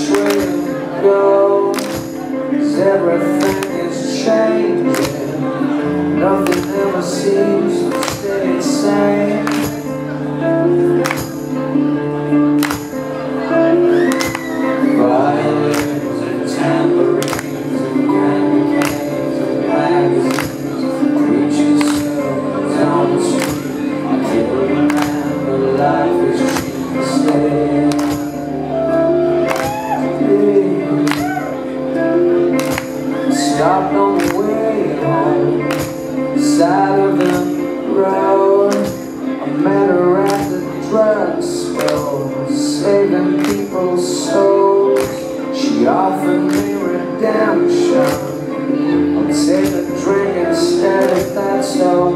which way to go, 'cause everything is changing. Nothing ever seems to stay the same. Violins and tambourines and candy canes and magazines, preaching sermons on the street. I can't remember life is cheap to stay. Stopped on the way home, side of the road. I met her at the drugstore, saving people's souls. She offered me redemption. I'll take a drink instead if that's so.